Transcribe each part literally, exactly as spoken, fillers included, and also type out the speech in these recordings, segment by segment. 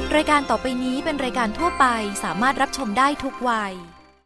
รายการต่อไปนี้เป็นรายการทั่วไปสามารถรับชมได้ทุกวัย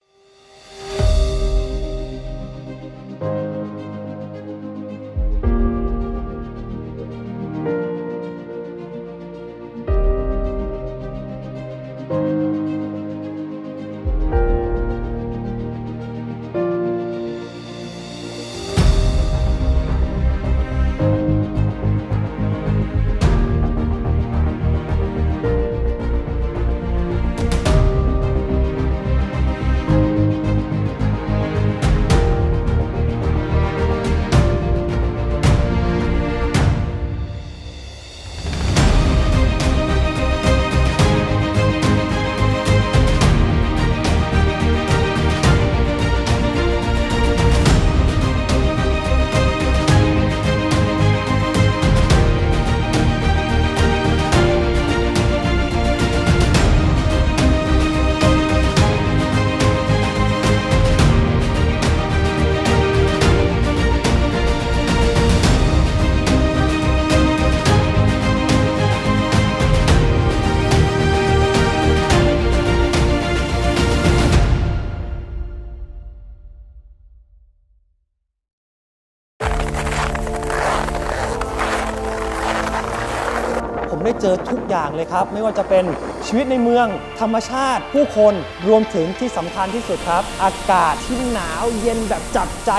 ได้เจอทุกอย่างเลยครับไม่ว่าจะเป็นชีวิตในเมืองธรรมชาติผู้คนรวมถึงที่สำคัญที่สุดครับอากาศที่หนาวเย็นแบบจับใจ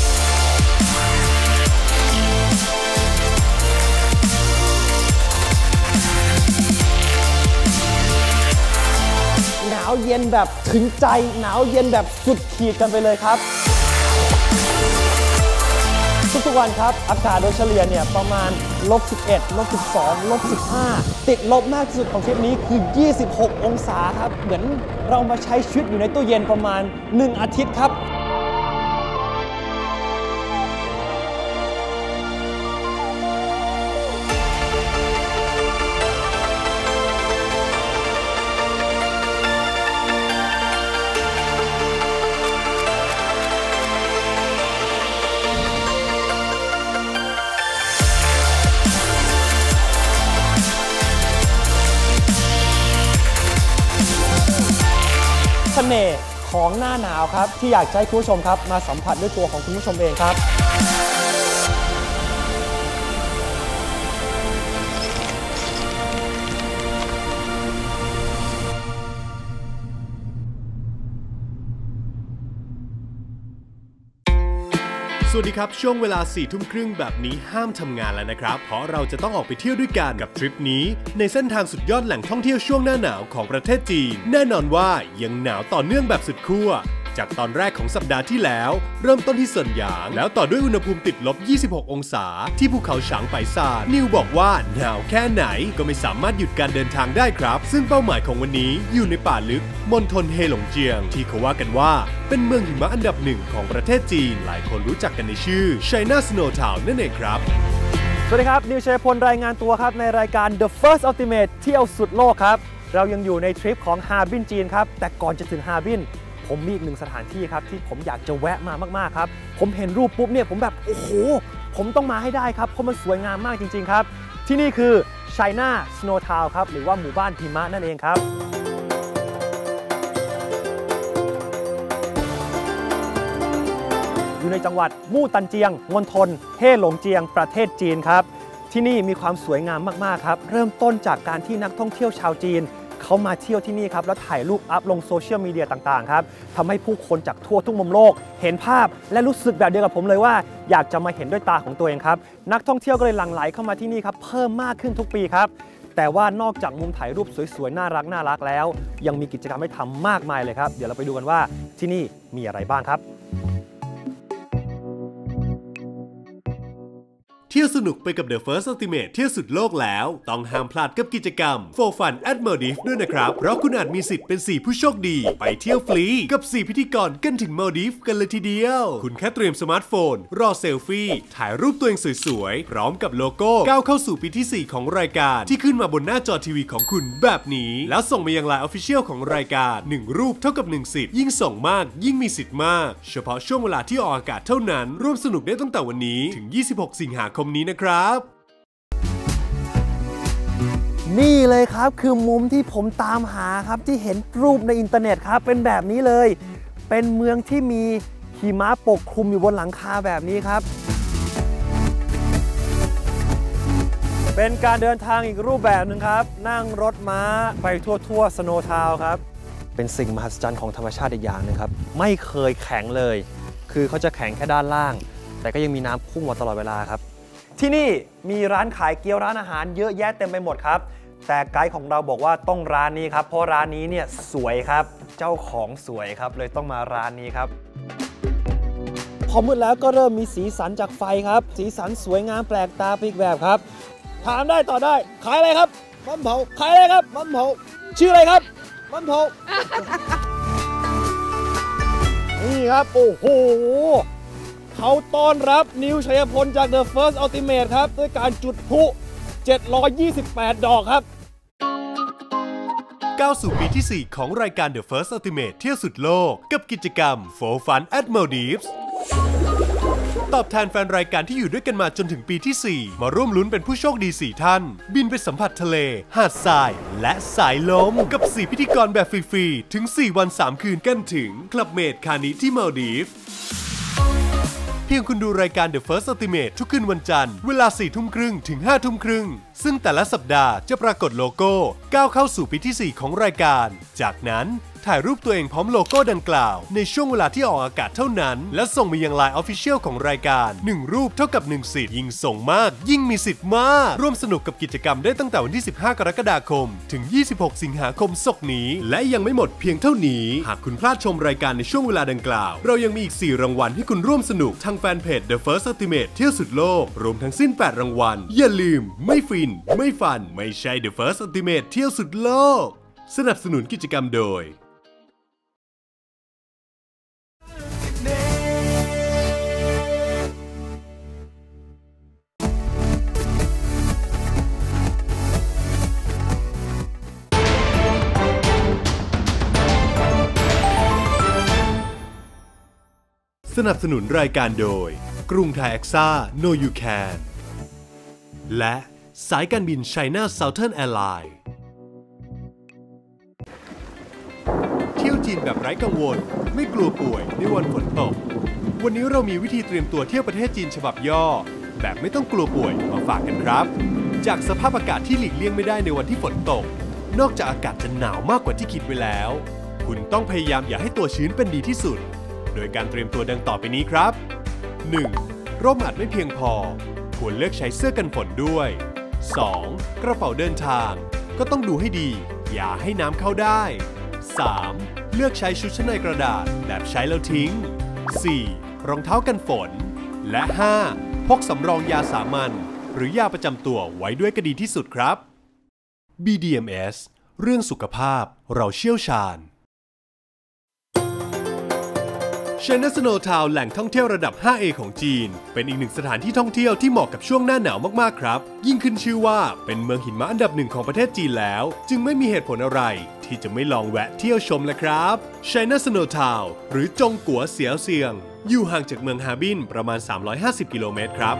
หนาวเย็นแบบถึงใจหนาวเย็นแบบสุดขีดกันไปเลยครับทุกๆวันครับอากาศโดยเฉลี่ยเนี่ยประมาณลบสิบเอ็ดลบสิบสองลบสิบห้าติดลบมากที่สุดของทริปนี้คือยี่สิบหกองศาครับเหมือนเรามาใช้ชีวิตอยู่ในตู้เย็นประมาณหนึ่งอาทิตย์ครับเสน่ห์ของหน้าหนาวครับที่อยากให้คุณผู้ชมครับมาสัมผัสด้วยตัวของคุณผู้ชมเองครับสวัสดีครับช่วงเวลาสี่ทุ่มครึ่งแบบนี้ห้ามทำงานแล้วนะครับเพราะเราจะต้องออกไปเที่ยวด้วยกันกับทริปนี้ในเส้นทางสุดยอดแหล่งท่องเที่ยวช่วงหน้าหนาวของประเทศจีนแน่นอนว่ายังหนาวต่อเนื่องแบบสุดขั้วจากตอนแรกของสัปดาห์ที่แล้วเริ่มต้นที่เซินหยางแล้วต่อด้วยอุณหภูมิติดลบยี่สิบหกองศาที่ภูเขาฉางไปซานนิวบอกว่าหนาวแค่ไหนก็ไม่สามารถหยุดการเดินทางได้ครับซึ่งเป้าหมายของวันนี้อยู่ในป่าลึกมณฑลเฮหลงเจียงที่เขาว่ากันว่าเป็นเมืองหิมะอันดับหนึ่งของประเทศจีนหลายคนรู้จักกันในชื่อ China Snow Town นั่นเองครับสวัสดีครับนิวชัยพลรายงานตัวครับในรายการ The First Ultimate เที่ยวสุดโลกครับเรายังอยู่ในทริปของฮาร์บินจีนครับแต่ก่อนจะถึงฮาร์บินผมมีอีกหนึ่งสถานที่ครับที่ผมอยากจะแวะมามากๆครับผมเห็นรูปปุ๊บเนี่ยผมแบบโอ้โหผมต้องมาให้ได้ครับเพราะมันสวยงามมากจริงๆครับที่นี่คือ China Snow Town ครับหรือว่าหมู่บ้านหิมะนั่นเองครับอยู่ในจังหวัดมู่ตันเจียงมณฑลเฮ่หลงเจียงประเทศจีนครับที่นี่มีความสวยงามมากๆครับเริ่มต้นจากการที่นักท่องเที่ยวชาวจีนเขามาเที่ยวที่นี่ครับแล้วถ่ายรูปอัพลงโซเชียลมีเดียต่างๆครับทำให้ผู้คนจากทั่วทุกมุมโลกเห็นภาพและรู้สึกแบบเดียวกับผมเลยว่าอยากจะมาเห็นด้วยตาของตัวเองครับนักท่องเที่ยวก็เลยหลั่งไหลเข้ามาที่นี่ครับเพิ่มมากขึ้นทุกปีครับแต่ว่านอกจากมุมถ่ายรูปสวยๆน่ารักน่ารักแล้วยังมีกิจกรรมให้ทำมากมายเลยครับเดี๋ยวเราไปดูกันว่าที่นี่มีอะไรบ้างครับเที่ยวสนุกไปกับ The First Ultimate เที่ยวสุดโลกแล้วต้องห้ามพลาดกับกิจกรรม For Fun at Maldives ด้วยนะครับเพราะคุณอาจมีสิทธิ์เป็นสี่ผู้โชคดีไปเที่ยวฟรีกับสี่พิธีกรกันถึง Maldives กันเลยทีเดียวคุณแค่เตรียมสมาร์ทโฟนรอเซลฟี่ถ่ายรูปตัวเองสวยๆพร้อมกับโลโก้ก้าวเข้าสู่ปีที่สี่ของรายการที่ขึ้นมาบนหน้าจอทีวีของคุณแบบนี้แล้วส่งมายังไลน์ Official ของรายการหนึ่งรูปเท่ากับหนึ่งสิทธิ์ยิ่งส่งมากยิ่งมีสิทธิ์มากเฉพาะช่วงเวลาที่ออกอากาศเท่านั้นร่วมสนุกได้ตั้งแต่วันนี้ถึงยี่สิบหกสิงหาคมนี้นะครับนี่เลยครับคือมุมที่ผมตามหาครับที่เห็นรูปในอินเทอร์เน็ตครับเป็นแบบนี้เลยเป็นเมืองที่มีหิมะปกคลุมอยู่บนหลังคาแบบนี้ครับเป็นการเดินทางอีกรูปแบบหนึ่งครับนั่งรถม้าไปทั่วๆสโนว์ทาวน์ครับเป็นสิ่งมหัศจรรย์ของธรรมชาติอีกอย่างนึงครับไม่เคยแข็งเลยคือเขาจะแข็งแค่ด้านล่างแต่ก็ยังมีน้ำพุ่งมาตลอดเวลาครับที่นี่มีร้านขายเกี๊ยวร้านอาหารเยอะแยะเต็มไปหมดครับแต่ไกด์ของเราบอกว่าต้องร้านนี้ครับเพราะร้านนี้เนี่ยสวยครับเจ้าของสวยครับเลยต้องมาร้านนี้ครับพอมืดแล้วก็เริ่มมีสีสันจากไฟครับสีสันสวยงามแปลกตาไปอีกแบบครับถามได้ต่อได้ขายอะไรครับมันเผาขายอะไรครับมันเผาชื่ออะไรครับมันเผา นี่ครับโอ้โหเขาต้อนรับนิวชัยพลจาก The First Ultimate ครับด้วยการจุดพลุเจ็ดร้อยยี่สิบแปดดอกครับก้าวสู่ปีที่สี่ของรายการ The First Ultimate เที่ยวสุดโลกกับกิจกรรม For Fun at Maldives ตอบแทนแฟนรายการที่อยู่ด้วยกันมาจนถึงปีที่สี่มาร่วมลุ้นเป็นผู้โชคดีสี่ท่านบินไปสัมผัสทะเลหาดทรายและสายลมกับสี่พิธีกรแบบฟรีๆถึงสี่วันสามคืนกันถึงคลับเมดคานิที่มาลดีฟเพียงคุณดูรายการ The First Ultimate ทุกคืนวันจันทร์เวลาสี่ทุ่มครึ่งถึงห้าทุ่มครึ่งซึ่งแต่ละสัปดาห์จะปรากฏโลโก้ก้าวเข้าสู่ปีที่สี่ของรายการจากนั้นถ่ายรูปตัวเองพร้อมโลโก้ดังกล่าวในช่วงเวลาที่ออกอากาศเท่านั้นและส่งมายัง ไลน์ Official ของรายการหนึ่งรูปเท่ากับหนึ่งสิทธิ์ยิ่งส่งมากยิ่งมีสิทธิ์มากร่วมสนุกกับกิจกรรมได้ตั้งแต่วันที่สิบห้ากรกฎาคมถึงยี่สิบหกสิงหาคมศกนี้และยังไม่หมดเพียงเท่านี้หากคุณพลาดชมรายการในช่วงเวลาดังกล่าวเรายังมีอีกสี่รางวัลให้คุณร่วมสนุกทางแฟนเพจ The First Ultimate เที่ยวสุดโลกรวมทั้งสิ้นแปดรางวัลอย่าลืมไม่ฟินไม่ฟันไม่ใช่ The First Ultimate เที่ยวสุดโลกสนับสนุนกิจกรรมโดยสนับสนุนรายการโดยกรุงไทยแอ็กซ่า Know You Can และสายการบิน China Southern Airlines เที่ยวจีนแบบไร้กังวลไม่กลัวป่วยในวันฝนตกวันนี้เรามีวิธีเตรียมตัวเที่ยวประเทศจีนฉบับย่อแบบไม่ต้องกลัวป่วยมาฝากกันครับจากสภาพอากาศที่หลีกเลี่ยงไม่ได้ในวันที่ฝนตกนอกจากอากาศจะหนาวมากกว่าที่คิดไว้แล้วคุณต้องพยายามอย่าให้ตัวชื้นเป็นดีที่สุดโดยการเตรียมตัวดังต่อไปนี้ครับ หนึ่ง. ร่มอาจไม่เพียงพอควรเลือกใช้เสื้อกันฝนด้วย สอง. กระเป๋าเดินทางก็ต้องดูให้ดีอย่าให้น้ำเข้าได้ สาม. เลือกใช้ชุดชั้นในกระดาษแบบใช้แล้วทิ้ง สี่. รองเท้ากันฝนและ ห้า. พกสำรองยาสามัญหรือยาประจำตัวไว้ด้วยก็ดีที่สุดครับ บี ดี เอ็ม เอส เรื่องสุขภาพเราเชี่ยวชาญChina Snow Town แหล่งท่องเที่ยวระดับ ห้า เอ ของจีนเป็นอีกหนึ่งสถานที่ท่องเที่ยวที่เหมาะกับช่วงหน้าหนาวมากๆครับยิ่งขึ้นชื่อว่าเป็นเมืองหิมะอันดับหนึ่งของประเทศจีนแล้วจึงไม่มีเหตุผลอะไรที่จะไม่ลองแวะเที่ยวชมละครับ China Snow Town หรือจงกัวเสียวเซียงอยู่ห่างจากเมืองฮาร์บินประมาณสามร้อยห้าสิบกิโลเมตรครับ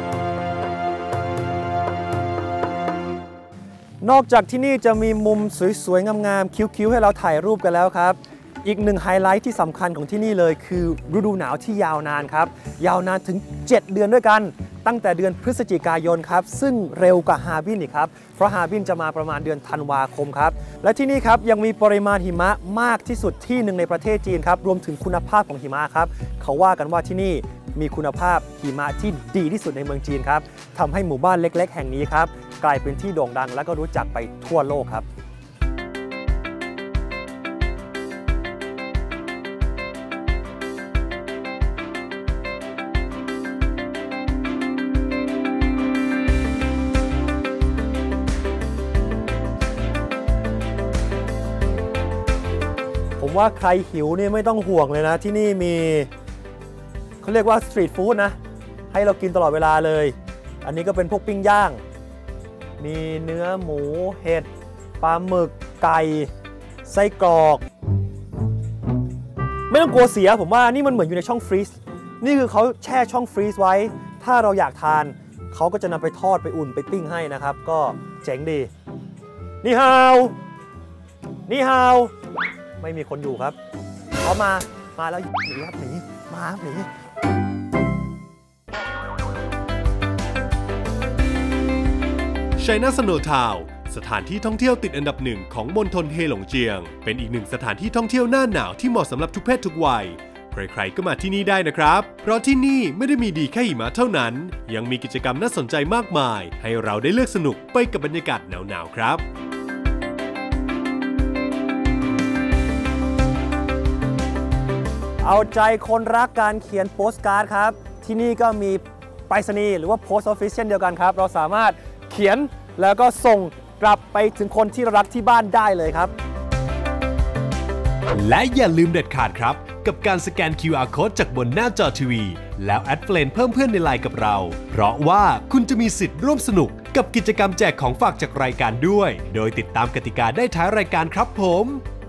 นอกจากที่นี่จะมีมุมสวยๆงามๆคิ้วๆให้เราถ่ายรูปกันแล้วครับอีกหนึ่งไฮไลท์ที่สำคัญของที่นี่เลยคือฤดูหนาวที่ยาวนานครับยาวนานถึงเจ็ดเดือนด้วยกันตั้งแต่เดือนพฤศจิกายนครับซึ่งเร็วกว่าฮาร์บินอีกครับเพราะฮาร์บินจะมาประมาณเดือนธันวาคมครับและที่นี่ครับยังมีปริมาณหิมะมากที่สุดที่หนึ่งในประเทศจีนครับรวมถึงคุณภาพของหิมะครับเขาว่ากันว่าที่นี่มีคุณภาพหิมะที่ดีที่สุดในเมืองจีนครับทำให้หมู่บ้านเล็กๆแห่งนี้ครับกลายเป็นที่โด่งดังและก็รู้จักไปทั่วโลกครับผมว่าใครหิวนี่ไม่ต้องห่วงเลยนะที่นี่มีเขาเรียกว่าสตรีทฟู้ดนะให้เรากินตลอดเวลาเลยอันนี้ก็เป็นพวกปิ้งย่างมีเนื้อหมูเห็ดปลาหมึกไก่ไส้กรอกไม่ต้องกลัวเสียผมว่านี่มันเหมือนอยู่ในช่องฟรีซนี่คือเขาแช่ช่องฟรีซไว้ถ้าเราอยากทานเขาก็จะนำไปทอดไปอุ่นไปปิ้งให้นะครับก็เจ๋งดีนี่ฮาวนี่ฮาวไม่มีคนอยู่ครับเขามามาแล้วหนีครับหนีมาหนี China Snow Town สถานที่ท่องเที่ยวติดอันดับหนึ่งของมณฑลเฮหลงเจียงเป็นอีกหนึ่งสถานที่ท่องเที่ยวหน้าหนาวที่เหมาะสำหรับทุกเพศทุกวัยใครๆก็มาที่นี่ได้นะครับเพราะที่นี่ไม่ได้มีดีแค่หิมะเท่านั้นยังมีกิจกรรมน่าสนใจมากมายให้เราได้เลือกสนุกไปกับบรรยากาศหนาวๆครับเอาใจคนรักการเขียนโปสการ์ดครับที่นี่ก็มีไปรษณีย์หรือว่าโพสต์ออฟฟิศเช่นเดียวกันครับเราสามารถเขียนแล้วก็ส่งกลับไปถึงคนที่รักที่บ้านได้เลยครับและอย่าลืมเด็ดขาดครับกับการสแกน คิว อาร์ Code จากบนหน้าจอทีวีแล้วแอดเฟรนด์เพิ่มเพื่อนในไลน์กับเราเพราะว่าคุณจะมีสิทธิ์ร่วมสนุกกับกิจกรรมแจกของฝากจากรายการด้วยโดยติดตามกติกาได้ท้ายรายการครับผม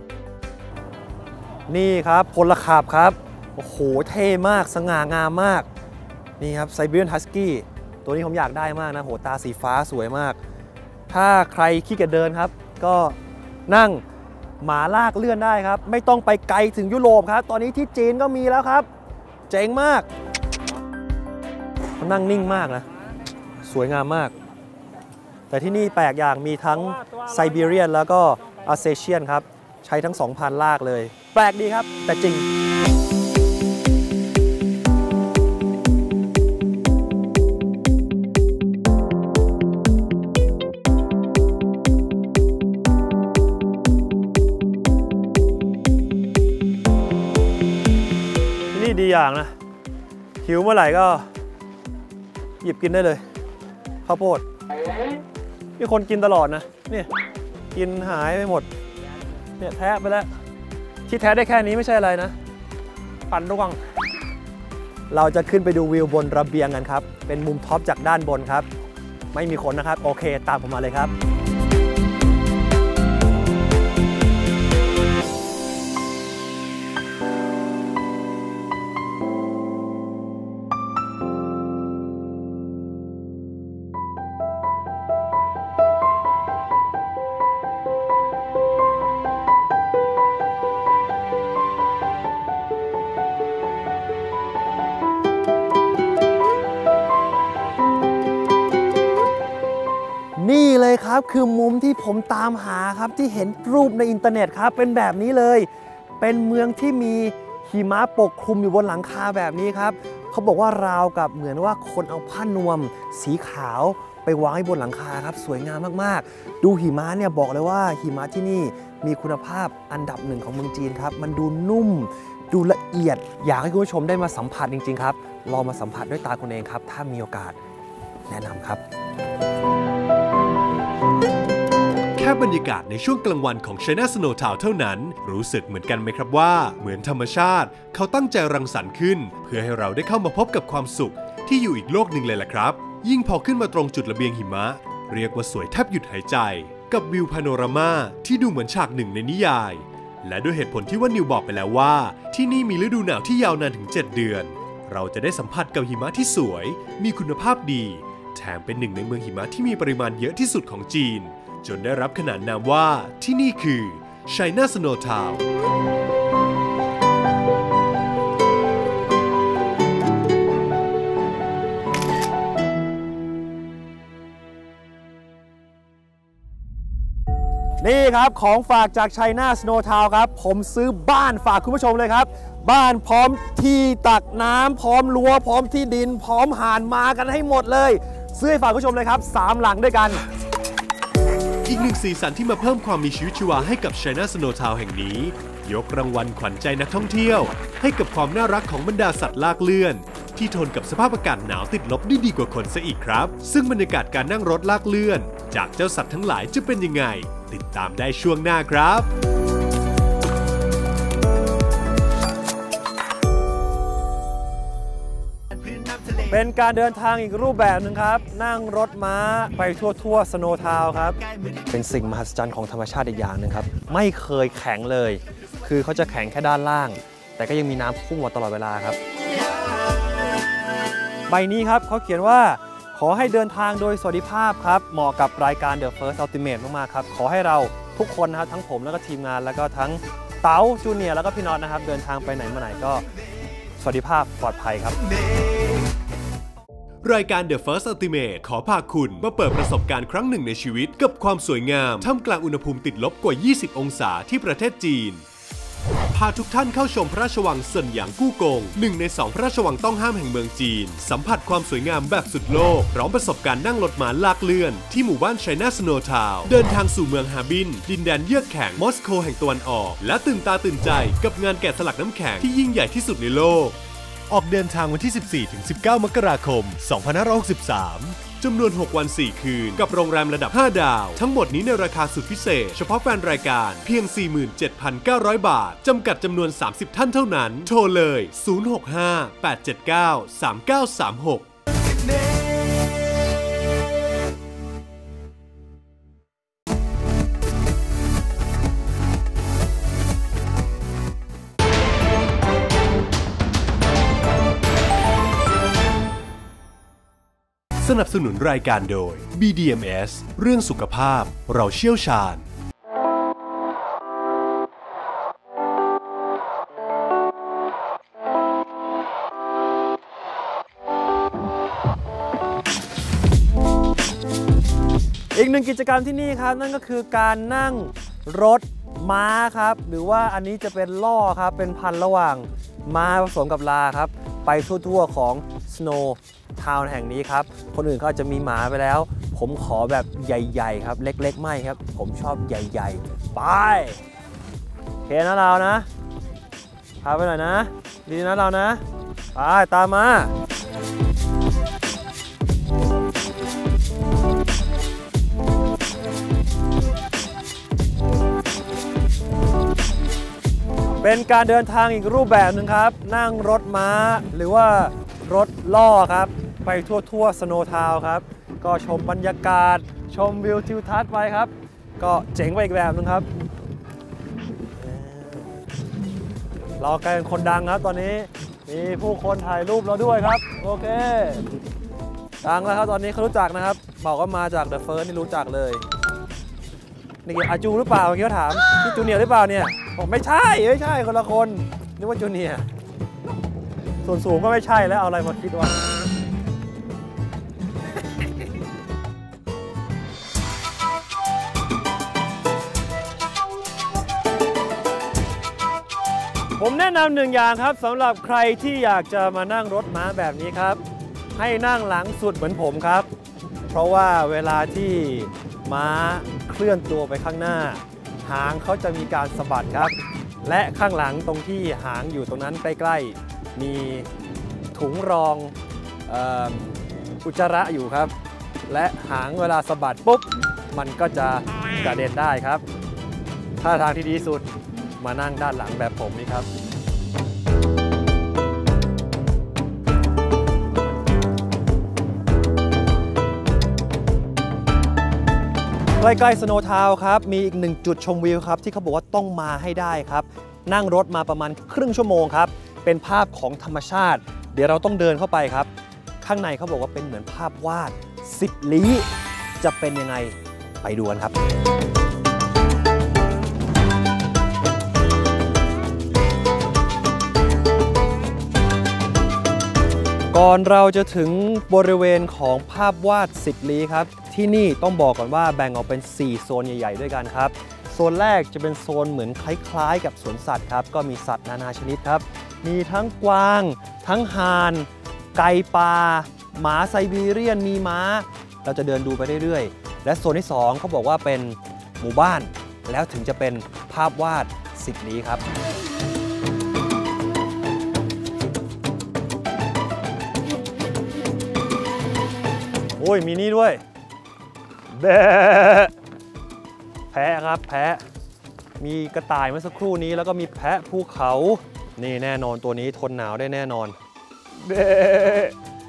นี่ครับพลขับครับโอ้โหเท่มากสง่างามมากนี่ครับไซบีเรียนฮัสกี้ตัวนี้ผมอยากได้มากนะโหตาสีฟ้าสวยมากถ้าใครขี้เกียจเดินครับก็นั่งหมาลากเลื่อนได้ครับไม่ต้องไปไกลถึงยุโรปครับตอนนี้ที่จีนก็มีแล้วครับเจ๋งมากเขานั่งนิ่งมากนะสวยงามมากแต่ที่นี่แปลกอย่างมีทั้งไซบีเรียนแล้วก็อัลเซเชียนครับใช้ทั้งสองพันลากเลยแปลกดีครับแต่จริงดีอย่างนะหิวเมื่อไหร่ก็หยิบกินได้เลยข้าวโพดมีคนกินตลอดนะนี่กินหายไปหมดเนี่ยแทะไปแล้วที่แทะได้แค่นี้ไม่ใช่อะไรนะปั่นระวังเราจะขึ้นไปดูวิวบนระเบียงกันครับเป็นมุมท็อปจากด้านบนครับไม่มีคนนะครับโอเคตามผมมาเลยครับนี่เลยครับคือมุมที่ผมตามหาครับที่เห็นรูปในอินเทอร์เน็ตครับเป็นแบบนี้เลยเป็นเมืองที่มีหิมะปกคลุมอยู่บนหลังคาแบบนี้ครับเขาบอกว่าราวกับเหมือนว่าคนเอาผ้านวมสีขาวไปวางไว้บนหลังคาครับสวยงามมากๆดูหิมะเนี่ยบอกเลยว่าหิมะที่นี่มีคุณภาพอันดับหนึ่งของเมืองจีนครับมันดูนุ่มดูละเอียดอยากให้คุณผู้ชมได้มาสัมผัสจริงๆครับลองมาสัมผัสด้วยตาคุณเองครับถ้ามีโอกาสแนะนำครับแค่บรรยากาศในช่วงกลางวันของ China Snow Town เท่านั้นรู้สึกเหมือนกันไหมครับว่าเหมือนธรรมชาติเขาตั้งใจรังสรรค์ขึ้นเพื่อให้เราได้เข้ามาพบกับความสุขที่อยู่อีกโลกหนึ่งเลยล่ะครับยิ่งพอขึ้นมาตรงจุดระเบียงหิมะเรียกว่าสวยแทบหยุดหายใจกับวิวพาโนรามาที่ดูเหมือนฉากหนึ่งในนิยายและด้วยเหตุผลที่ว่านิวบอกไปแล้วว่าที่นี่มีฤดูหนาวที่ยาวนานถึงเจ็ดเดือนเราจะได้สัมผัสกับหิมะที่สวยมีคุณภาพดีแถมเป็นหนึ่งในเมืองหิมะที่มีปริมาณเยอะที่สุดของจีนจนได้รับขนานนามว่าที่นี่คือ China Snow Town นี่ครับของฝากจาก China Snow Town ครับผมซื้อบ้านฝากคุณผู้ชมเลยครับบ้านพร้อมที่ตักน้ำพร้อมรั้วพร้อมที่ดินพร้อมห่านมากันให้หมดเลยซื้อให้ฝากคุณผู้ชมเลยครับสามหลังด้วยกันอีกหนึ่งสีสันที่มาเพิ่มความมีชีวิตชีวาให้กับ China Snow Town แห่งนี้ยกรางวัลขวัญใจนักท่องเที่ยวให้กับความน่ารักของบรรดาสัตว์ลากเลื่อนที่ทนกับสภาพอากาศหนาวติดลบได้ดีกว่าคนซะอีกครับซึ่งบรรยากาศการนั่งรถลากเลื่อนจากเจ้าสัตว์ทั้งหลายจะเป็นยังไงติดตามได้ช่วงหน้าครับเป็นการเดินทางอีกรูปแบบหนึ่งครับนั่งรถม้าไปทั่วๆสโนว์ทาวน์ครับเป็นสิ่งมหัศจรรย์ของธรรมชาติอีกอย่างหนึ่งครับไม่เคยแข็งเลยคือเขาจะแข็งแค่ด้านล่างแต่ก็ยังมีน้ำพุ่งมาตลอดเวลาครับใบนี้ครับเขาเขียนว่าขขอให้เดินทางโดยสวัสดิภาพครับเหมาะกับรายการ The First Ultimate มากๆครับขอให้เราทุกคนนะครับทั้งผมแล้วก็ทีมงานแล้วก็ทั้งเต๋าจูเนียร์แล้วก็พี่น็อตนะครับเดินทางไปไหนมาไหนก็สวัสดิภาพปลอดภัยครับรายการ The First Ultimate ขอพาคุณมาเปิดประสบการณ์ครั้งหนึ่งในชีวิตกับความสวยงามท่ามกลางอุณหภูมิติดลบกว่ายี่สิบองศาที่ประเทศจีนพาทุกท่านเข้าชมพระราชวังเซินหยางกู้กงหนึ่งในสองพระราชวังต้องห้ามแห่งเมืองจีนสัมผัสความสวยงามแบบสุดโลกพร้อมประสบการณ์นั่งรถม้าลากเลื่อนที่หมู่บ้านไชน่าสโนว์ทาวน์เดินทางสู่เมืองฮาร์บินดินแดนเยือกแข็งมอสโกแห่งตะวันออกและตื่นตาตื่นใจกับงานแกะสลักน้ำแข็งที่ยิ่งใหญ่ที่สุดในโลกออกเดินทางวันที่ สิบสี่ถึงสิบเก้า มกราคม สองพันห้าร้อยหกสิบสาม จำนวน หก วัน สี่ คืนกับโรงแรมระดับ ห้า ดาว ทั้งหมดนี้ในราคาสุดพิเศษเฉพาะแฟนรายการเพียง สี่หมื่นเจ็ดพันเก้าร้อย บาท จำกัดจำนวน สามสิบ ท่านเท่านั้น โทรเลย ศูนย์ หก ห้า แปด เจ็ด เก้า สาม เก้า สาม หกสนับสนุนรายการโดย บี ดี เอ็ม เอส เรื่องสุขภาพเราเชี่ยวชาญอีกหนึ่งกิจกรรมที่นี่ครับนั่นก็คือการนั่งรถม้าครับหรือว่าอันนี้จะเป็นล่อครับเป็นพันระหว่างม้าผสมกับลาครับไปทั่วๆของ Snow Town แห่งนี้ครับคนอื่นเขาอาจจะมีหมาไปแล้วผมขอแบบใหญ่ๆครับเล็กๆไม่ครับผมชอบใหญ่ๆไปโอเคนะเรานะพาไปหน่อยนะดีนะเรานะไปตามมาเป็นการเดินทางอีกรูปแบบหนึ่งครับนั่งรถม้าหรือว่ารถล่อครับไปทั่วๆสโนว์ทาวน์ครับก็ชมบรรยากาศชมวิวทิวทัศน์ไปครับก็เจ๋งไปอีกแบบหนึงครับเรากลายเป็นคนดังครับตอนนี้มีผู้คนถ่ายรูปเราด้วยครับโอเคดังแล้วครับตอนนี้เขารู้จักนะครับบอกว่ามาจาก The First นี่รู้จักเลยนี่อาจูหรือเปล่าเมื่อกี้เขาถามพี่จูเนียร์หรือเปล่าเนี่ยผมไม่ใช่ไม่ใช่คนละคนนึกว่าจูเนียร์ส่วนสูงก็ไม่ใช่แล้วเอาอะไรมาคิดว่าผมแนะนำหนึ่งอย่างครับสำหรับใครที่อยากจะมานั่งรถม้าแบบนี้ครับให้นั่งหลังสุดเหมือนผมครับเพราะว่าเวลาที่ม้าเคลื่อนตัวไปข้างหน้าหางเขาจะมีการสะบัดครับและข้างหลังตรงที่หางอยู่ตรงนั้นใกล้ๆมีถุงรองเอ่ออุจจาระอยู่ครับและหางเวลาสะบัดปุ๊บมันก็จะกระเด็นได้ครับท่าทางที่ดีสุดมานั่งด้านหลังแบบผมนี่ครับใกล้ๆสโนว์ทาวน์ครับมีอีกหนึ่งจุดชมวิวครับที่เขาบอกว่าต้องมาให้ได้ครับนั่งรถมาประมาณครึ่งชั่วโมงครับเป็นภาพของธรรมชาติเดี๋ยวเราต้องเดินเข้าไปครับข้างในเขาบอกว่าเป็นเหมือนภาพวาดสิบลี้จะเป็นยังไงไปดูกันครับก่อนเราจะถึงบริเวณของภาพวาดสิบลี้ครับที่นี่ต้องบอกก่อนว่าแบ่งออกเป็นสี่โซนใหญ่ๆด้วยกันครับโซนแรกจะเป็นโซนเหมือนคล้ายๆกับสวนสัตว์ครับก็มีสัตว์นานาชนิดครับมีทั้งกวางทั้งห่านไก่ป่าหมาไซบีเรียนมีม้าเราจะเดินดูไปเรื่อยๆและโซนที่สองเขาบอกว่าเป็นหมู่บ้านแล้วถึงจะเป็นภาพวาดสิบลี้ครับโอ้ยมีนี่ด้วยแบะแพะครับแพะมีกระต่ายเมื่อสักครู่นี้แล้วก็มีแพะภูเขานี่แน่นอนตัวนี้ทนหนาวได้แน่นอนแบะ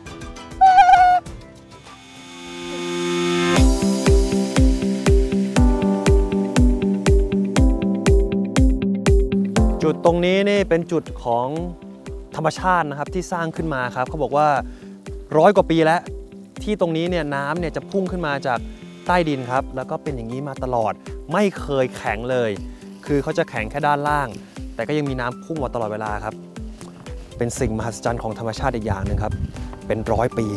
จุดตรงนี้นี่เป็นจุดของธรรมชาตินะครับที่สร้างขึ้นมาครับเขาบอกว่าร้อยกว่าปีแล้วที่ตรงนี้เนี่ยน้ำเนี่ยจะพุ่งขึ้นมาจากใต้ดินครับแล้วก็เป็นอย่างนี้มาตลอดไม่เคยแข็งเลยคือเขาจะแข็งแค่ด้านล่างแต่ก็ยังมีน้ำพุ่งมาตลอดเวลาครับเป็นสิ่งมหัศจรรย์ของธรรมชาติอีกอย่างหนึ่งครับเป็นร้อยปี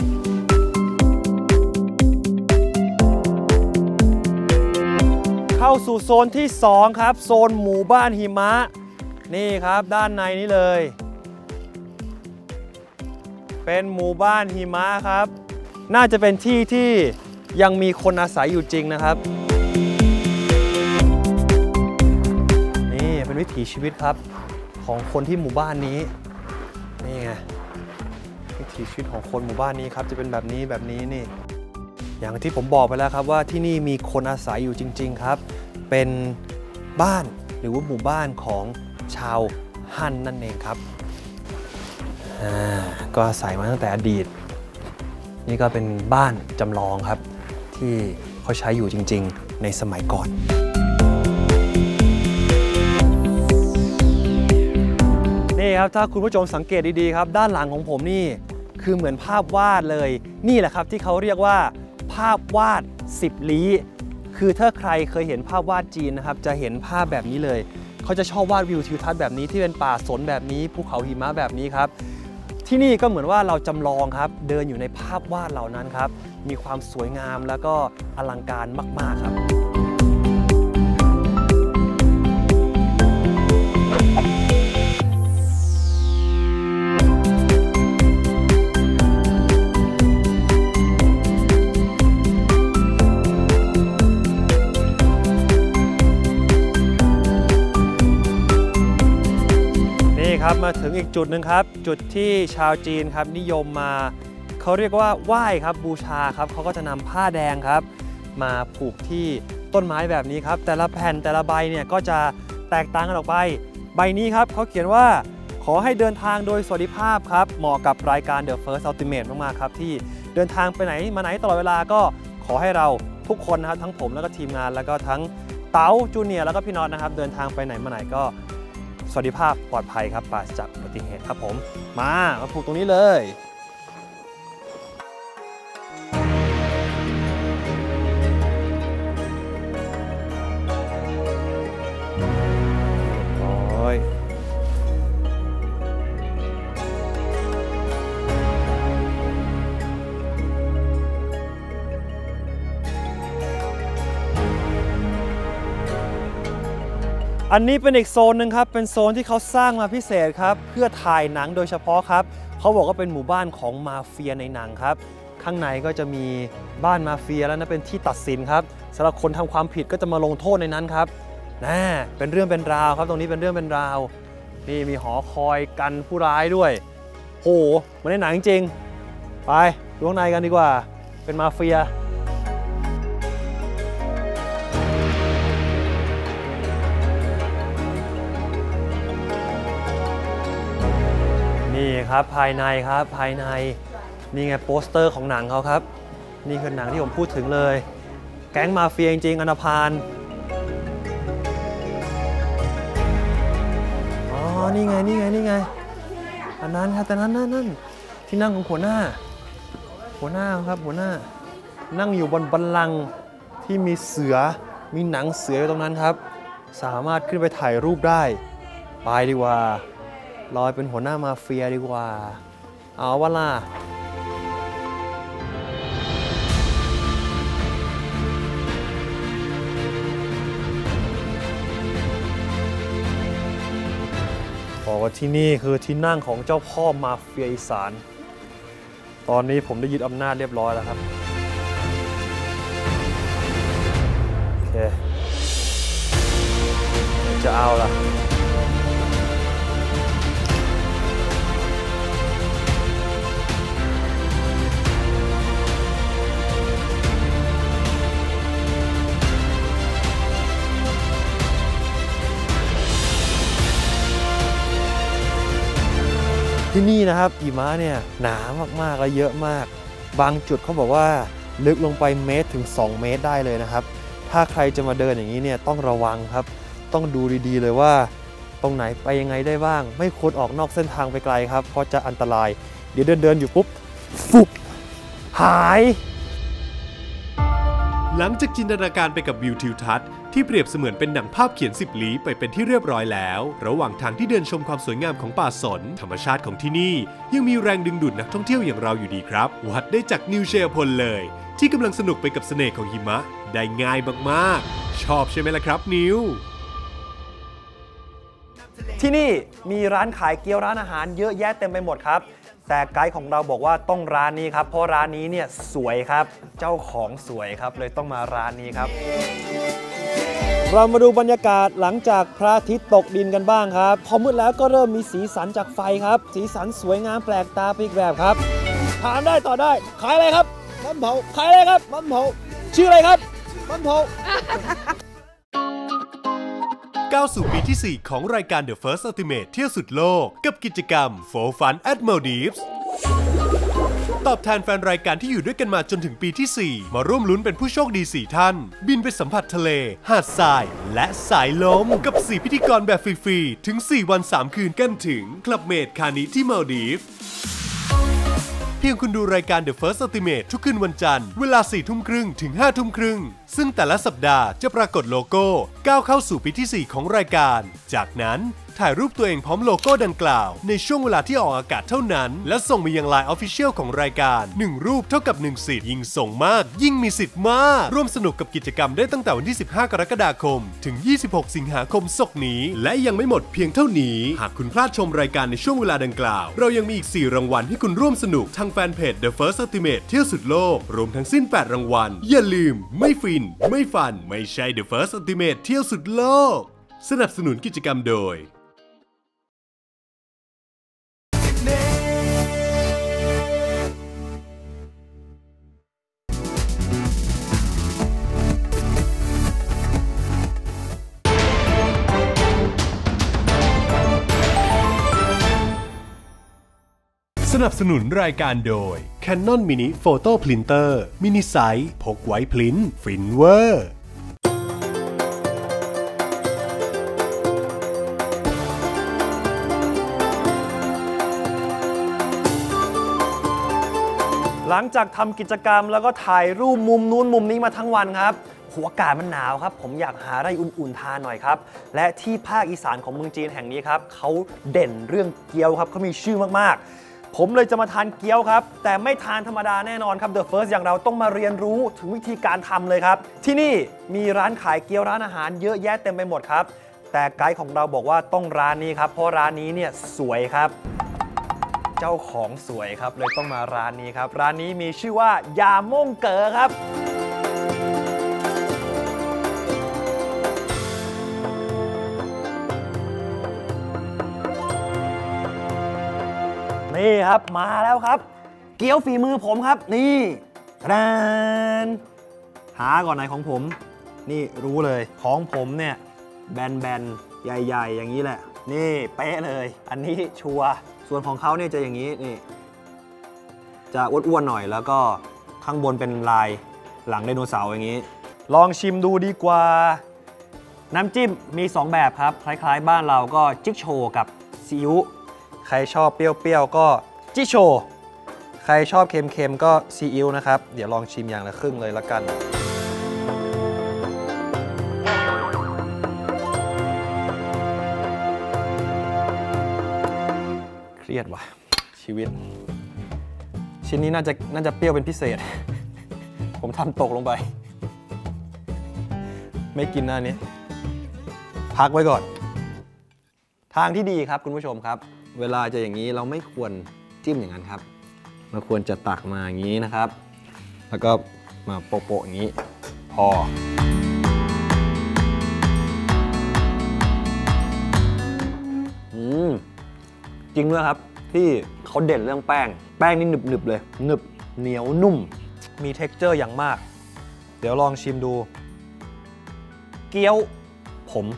เข้าสู่โซนที่สองครับโซนหมู่บ้านหิมะนี่ครับด้านในนี้เลยเป็นหมู่บ้านหิมะครับน่าจะเป็นที่ที่ยังมีคนอาศัยอยู่จริงนะครับนี่เป็นวิถีชีวิตครับของคนที่หมู่บ้านนี้นี่ไงวิถีชีวิตของคนหมู่บ้านนี้ครับจะเป็นแบบนี้แบบนี้นี่อย่างที่ผมบอกไปแล้วครับว่าที่นี่มีคนอาศัยอยู่จริงๆครับเป็นบ้านหรือว่าหมู่บ้านของชาวฮั่นนั่นเองครับก็อาศัยมาตั้งแต่อดีตนี่ก็เป็นบ้านจำลองครับที่เขาใช้อยู่จริงๆในสมัยก่อนนี่ครับถ้าคุณผู้ชมสังเกตดีๆครับด้านหลังของผมนี่คือเหมือนภาพวาดเลยนี่แหละครับที่เขาเรียกว่าภาพวาดสิบลี้คือถ้าใครเคยเห็นภาพวาดจีนนะครับจะเห็นภาพแบบนี้เลยเขาจะชอบวาดวิวทิวทัศน์แบบนี้ที่เป็นป่าสนแบบนี้ภูเขาหิมะแบบนี้ครับที่นี่ก็เหมือนว่าเราจำลองครับเดินอยู่ในภาพวาดเหล่านั้นครับมีความสวยงามแล้วก็อลังการมากๆครับครับมาถึงอีกจุดหนึ่งครับจุดที่ชาวจีนครับนิยมมาเขาเรียกว่าไหว้ครับบูชาครับเขาก็จะนำผ้าแดงครับมาผูกที่ต้นไม้แบบนี้ครับแต่ละแผ่นแต่ละใบเนี่ยก็จะแตกต่างกันออกไปใบนี้ครับเขาเขียนว่าขอให้เดินทางโดยสวัสดิภาพครับเหมาะกับรายการ The First Ultimate มากๆครับที่เดินทางไปไหนมาไหนตลอดเวลาก็ขอให้เราทุกคนนะครับทั้งผมแล้วก็ทีมงานแล้วก็ทั้งเต๋าจูเนียร์แล้วก็พี่น็อตนะครับเดินทางไปไหนมาไหนก็สวัสดิภาพปลอดภัยครับปราศจากอุบัติเหตุครับผมมามาผูกตรงนี้เลยโอ้ยอันนี้เป็นอีกโซนหนึ่งครับเป็นโซนที่เขาสร้างมาพิเศษครับเพื่อถ่ายหนังโดยเฉพาะครับเขาบอกว่าเป็นหมู่บ้านของมาเฟียในหนังครับข้างในก็จะมีบ้านมาเฟียแล้วนะเป็นที่ตัดสินครับสำหรับคนทำความผิดก็จะมาลงโทษในนั้นครับน่าเป็นเรื่องเป็นราวครับตรงนี้เป็นเรื่องเป็นราวนี่มีหอคอยกันผู้ร้ายด้วยโหเหมือนในหนังจริงๆไปดูข้างในกันดีกว่าเป็นมาเฟียนี่ครับภายในครับภายในนี่ไงโปสเตอร์ของหนังเขาครับนี่คือหนังที่ผมพูดถึงเลยแก๊งมาเฟียจริงๆอนาพานอ๋อนี่ไงนี่ไงนี่ไงอันนั้นครับแต่นั้นนั่นนั่นที่นั่งของหัวหน้าหัวหน้าครับหัวหน้านั่งอยู่บนบัลลังก์ที่มีเสือมีหนังเสืออยู่ตรงนั้นครับสามารถขึ้นไปถ่ายรูปได้ไปดีกว่าลอยเป็นหัวหน้ามาเฟียดีกว่าเอาวะล่ะบอกว่าที่นี่คือที่นั่งของเจ้าพ่อมาเฟียอีสานตอนนี้ผมได้ยึดอำนาจเรียบร้อยแล้วครับโอเคจะเอาล่ะที่นี่นะครับหิมะเนี่ยหนามากๆและเยอะมากบางจุดเขาบอกว่าลึกลงไปเมตรถึงสองเมตรได้เลยนะครับถ้าใครจะมาเดินอย่างนี้เนี่ยต้องระวังครับต้องดูดีๆเลยว่าตรงไหนไปยังไงได้บ้างไม่ควรออกนอกเส้นทางไปไกลครับเพราะจะอันตรายเดี๋ยวเดินเดินอยู่ปุ๊บฟุบหายหลังจากจินตนาการไปกับวิวทิวทัศน์ที่เปรียบเสมือนเป็นหนังภาพเขียนสิบลี้ไปเป็นที่เรียบร้อยแล้วระหว่างทางที่เดินชมความสวยงามของป่าสนธรรมชาติของที่นี่ยังมีแรงดึงดูดนักท่องเที่ยวอย่างเราอยู่ดีครับวัดได้จากนิวเชียร์พลเลยที่กำลังสนุกไปกับเสน่ห์ของหิมะได้ง่ายมากๆชอบใช่ไหมล่ะครับนิวที่นี่มีร้านขายเกี๊ยวร้านอาหารเยอะแยะเต็มไปหมดครับแต่ไกด์ของเราบอกว่าต้องร้านนี้ครับเพราะร้านนี้เนี่ยสวยครับเจ้าของสวยครับเลยต้องมาร้านนี้ครับเรามาดูบรรยากาศหลังจากพระอาทิตย์ตกดินกันบ้างครับพอมืดแล้วก็เริ่มมีสีสันจากไฟครับสีสันสวยงามแปลกตาไปอีกแบบครับถามได้ต่อได้ขายอะไรครับมันเผาขายอะไรครับมันเผาชื่ออะไรครับมันเผาก้าวสู่ปีที่สี่ของรายการ The First Ultimate เที่ยวสุดโลกกับกิจกรรม For Fun at Maldives ตอบแทนแฟนรายการที่อยู่ด้วยกันมาจนถึงปีที่สี่มาร่วมลุ้นเป็นผู้โชคดีสี่ท่านบินไปสัมผัสทะเลหาดทรายและสายลมกับสี่พิธีกรแบบฟรีๆถึงสี่วันสามคืนกันถึงคลับเมดคานิที่มาลดีฟเพียงคุณดูรายการ The First Ultimate ทุกคืนวันจันทร์เวลาสี่ทุ่มครึ่งถึงห้าทุ่มครึ่งซึ่งแต่ละสัปดาห์จะปรากฏโลโก้ก้าวเข้าสู่ปีที่สี่ของรายการจากนั้นถ่ายรูปตัวเองพร้อมโลโก้ดังกล่าวในช่วงเวลาที่ออกอากาศเท่านั้นและส่งมายัง ไลน์ Official ของรายการหนึ่งรูปเท่ากับหนึ่งสิทธิ์ยิ่งส่งมากยิ่งมีสิทธิ์มากร่วมสนุกกับกิจกรรมได้ตั้งแต่วันที่สิบห้ากรกฎาคมถึงยี่สิบหกสิงหาคมศกนี้และยังไม่หมดเพียงเท่านี้หากคุณพลาดชมรายการในช่วงเวลาดังกล่าวเรายังมีอีกสี่รางวัลให้คุณร่วมสนุกทางแฟนเพจ The First Ultimate เที่ยวสุดโลกรวมทั้งสิ้นแปดรางวัลอย่าลืมไม่ฟินไม่ฟันไม่ใช่ The First Ultimate เที่ยวสุดโลกสนับสนุนกิจกรรมโดยสนับสนุนรายการโดย Canon Mini Photo Printer มินิไซส์พกไว้พริ้นฟินเวอร์หลังจากทำกิจกรรมแล้วก็ถ่ายรูปมุมนู้นมุมนี้มาทั้งวันครับหัวอากาศมันหนาวครับผมอยากหาอะไรอุ่นๆทานหน่อยครับและที่ภาคอีสานของเมืองจีนแห่งนี้ครับเขาเด่นเรื่องเกี๊ยวครับเขามีชื่อมากๆผมเลยจะมาทานเกี๊ยวครับแต่ไม่ทานธรรมดาแน่นอนครับ The First อย่างเราต้องมาเรียนรู้ถึงวิธีการทำเลยครับที่นี่มีร้านขายเกี๊ยวร้านอาหารเยอะแยะเต็มไปหมดครับแต่ไกด์ของเราบอกว่าต้องร้านนี้ครับเพราะร้านนี้เนี่ยสวยครับเจ้าของสวยครับเลยต้องมาร้านนี้ครับร้านนี้มีชื่อว่ายาม่งเก๋อครับนี่ครับมาแล้วครับเกี๊ยวฝีมือผมครับนี่แรนหาก่อนไหนของผมนี่รู้เลยของผมเนี่ยแบนๆใหญ่ๆอย่างนี้แหละนี่เป๊ะเลยอันนี้ชัวร์ส่วนของเขาเนี่ยจะอย่างนี้นี่จะอ้วนๆหน่อยแล้วก็ข้างบนเป็นลายหลังไดโนเสาร์อย่างนี้ลองชิมดูดีกว่าน้ำจิ้มมีสองแบบครับคล้ายๆบ้านเราก็จิ๊กโชว์กับซีอิ๊วใครชอบเปรี้ยวๆก็จิโชใครชอบเค็มๆก็ซีอิ๊วนะครับเดี๋ยวลองชิมอย่างละครึ่งเลยละกันเครียดว่ะชีวิตชิ้นนี้น่าจะน่าจะเปรี้ยวเป็นพิเศษผมทำตกลงไปไม่กินหน้านี้พักไว้ก่อนทางที่ดีครับคุณผู้ชมครับเวลาจะอย่างนี้เราไม่ควรจิ้มอย่างนั้นครับเราควรจะตักมาอย่างนี้นะครับแล้วก็มาโปะๆอย่างนี้พออืมจริงด้วยครับที่เขาเด่นเรื่องแป้งแป้งนี่หนึบๆเลยหนึบเหนียวนุ่มมีเท็กเจอร์อย่างมากเดี๋ยวลองชิมดูเกี๊ยวผม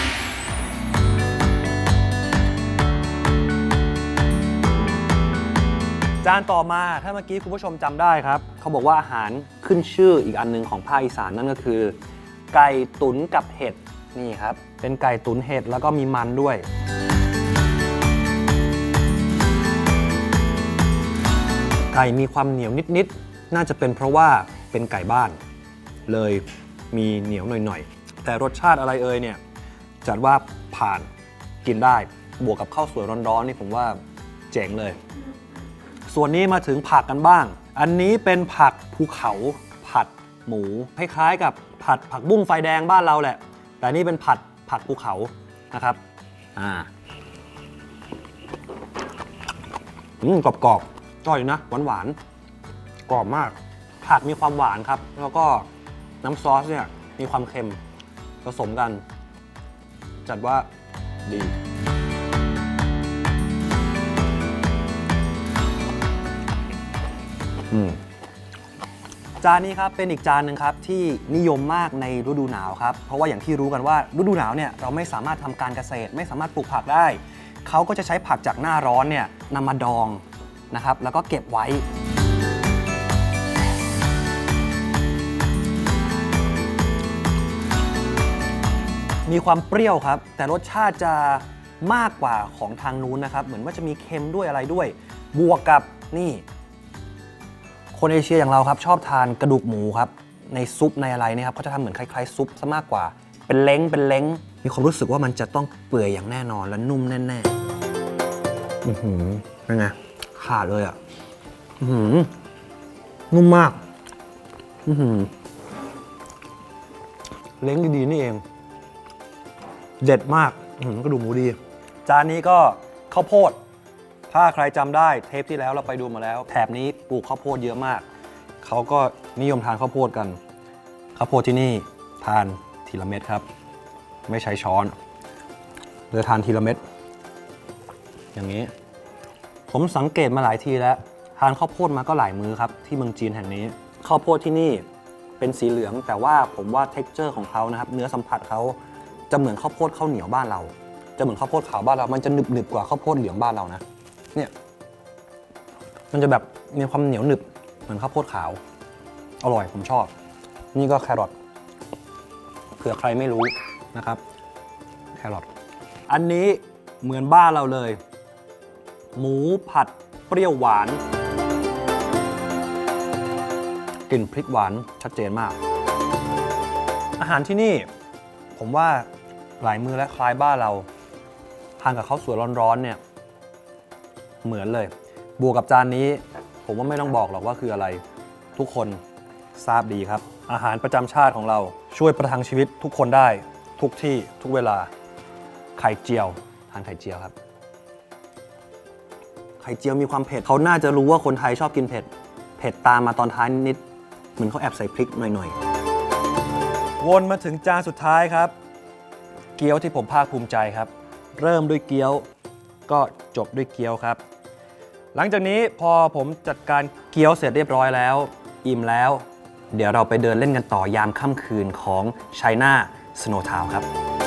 จานต่อมาถ้าเมื่อกี้คุณผู้ชมจำได้ครับเขาบอกว่าอาหารขึ้นชื่ออีกอันนึงของภาคอีสานนั่นก็คือไก่ตุ๋นกับเห็ดนี่ครับเป็นไก่ตุ๋นเห็ดแล้วก็มีมันด้วยไก่มีความเหนียวนิดๆน่าจะเป็นเพราะว่าเป็นไก่บ้านเลยมีเหนียวหน่อยๆแต่รสชาติอะไรเอ่ยเนี่ยจัดว่าผ่านกินได้บวกกับข้าวสวยร้อนๆนี่ผมว่าเจ๋งเลยส่วนนี้มาถึงผักกันบ้างอันนี้เป็นผักภูเขาผัดหมูคล้ายๆกับผัดผักบุ้งไฟแดงบ้านเราแหละแต่นี่เป็นผัดผักภูเขานะครับอ่าอืมกรอบๆจ่อยนะหวานๆกรอบมากผักมีความหวานครับแล้วก็น้ำซอสเนี่ยมีความเค็มผสมกันจัดว่าดีจานนี้ครับเป็นอีกจานหนึ่งครับที่นิยมมากในฤดูหนาวครับเพราะว่าอย่างที่รู้กันว่าฤดูหนาวเนี่ยเราไม่สามารถทำการเกษตรไม่สามารถปลูกผักได้เขาก็จะใช้ผักจากหน้าร้อนเนี่ยนำมาดองนะครับแล้วก็เก็บไว้มีความเปรี้ยวครับแต่รสชาติจะมากกว่าของทางนู้นนะครับเหมือนว่าจะมีเค็มด้วยอะไรด้วยบวกกับนี่คนเอเชียอย่างเราครับชอบทานกระดูกหมูครับในซุปในอะไรเนี่ยครับเขาจะทำเหมือนคล้ายๆซุปซะมากกว่าเป็นเล้งเป็นเล้งมีความรู้สึกว่ามันจะต้องเปื่อยอย่างแน่นอนและนุ่มแน่ๆอือหือเป็นไงขาดเลยอ่ะอือหือนุ่มมากอือหือเล้งดีๆนี่เองเด็ดมากกระดูกหมูดีจานนี้ก็ข้าวโพดถ้าใครจำได้เทปที่แล้วเราไปดูมาแล้วแถบนี้ปลูกข้าวโพดเยอะมากเขาก็นิยมทานข้าวโพดกันข้าวโพดที่นี่ทานทีละเม็ดครับไม่ใช้ช้อนเลยทานทีละเม็ดอย่างนี้ผมสังเกตมาหลายทีแล้วทานข้าวโพดมาก็หลายมื้อครับที่เมืองจีนแห่งนี้ข้าวโพดที่นี่เป็นสีเหลืองแต่ว่าผมว่า เท็กเจอร์ ของเขานะครับเนื้อสัมผัสเขาจะเหมือนข้าวโพดข้าวเหนียวบ้านเราจะเหมือนข้าวโพดขาวบ้านเรามันจะหนึบหนึบกว่าข้าวโพดเหลืองบ้านเรานะเนี่ยมันจะแบบมีความเหนียวหนึบเหมือนข้าวโพดขาวอร่อยผมชอบนี่ก็แครอทเผื่อใครไม่รู้นะครับแครอทอันนี้เหมือนบ้านเราเลยหมูผัดเปรี้ยวหวานกลิ่นพริกหวานชัดเจนมากอาหารที่นี่ผมว่าหลายมื้อและคล้ายบ้านเราทานกับข้าวสวยร้อนๆเนี่ยเหมือนเลยบวกกับจานนี้ผมว่าไม่ต้องบอกหรอกว่าคืออะไรทุกคนทราบดีครับอาหารประจำชาติของเราช่วยประทังชีวิตทุกคนได้ทุกที่ทุกเวลาไข่เจียวทานไข่เจียวครับไข่เจียวมีความเผ็ดเขาน่าจะรู้ว่าคนไทยชอบกินเผ็ดเผ็ดตามมาตอนท้ายนิดเหมือนเขาแอบใส่พริกหน่อยๆวนมาถึงจานสุดท้ายครับเกี๊ยวที่ผมภาคภูมิใจครับเริ่มด้วยเกี๊ยวก็จบด้วยเกี๊ยวครับหลังจากนี้พอผมจัดการเกี๊ยวเสร็จเรียบร้อยแล้วอิ่มแล้วเดี๋ยวเราไปเดินเล่นกันต่อยามค่ำคืนของไชน่าสโนว์ทาวน์ครับ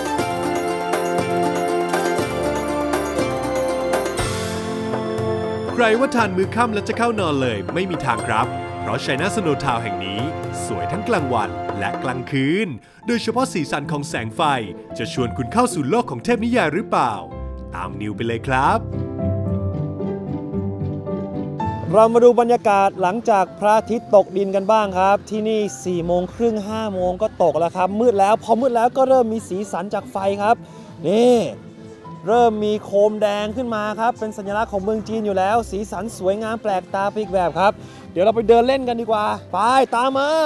ใครว่าทานมื้อค่ำแล้วจะเข้านอนเลยไม่มีทางครับเพราะไชน่าสโนว์ทาวน์แห่งนี้สวยทั้งกลางวันและกลางคืนโดยเฉพาะสีสันของแสงไฟจะชวนคุณเข้าสู่โลกของเทพนิยายหรือเปล่าตามนิวไปเลยครับเรามาดูบรรยากาศหลังจากพระอาทิตย์ตกดินกันบ้างครับที่นี่สี่โมงครึ่งห้าโมงก็ตกแล้วครับมืดแล้วพอมืดแล้วก็เริ่มมีสีสันจากไฟครับนี่เริ่มมีโคมแดงขึ้นมาครับเป็นสัญลักษณ์ของเมืองจีนอยู่แล้วสีสันสวยงามแปลกตาไปอีกแบบครับเดี๋ยวเราไปเดินเล่นกันดีกว่าไปตามมา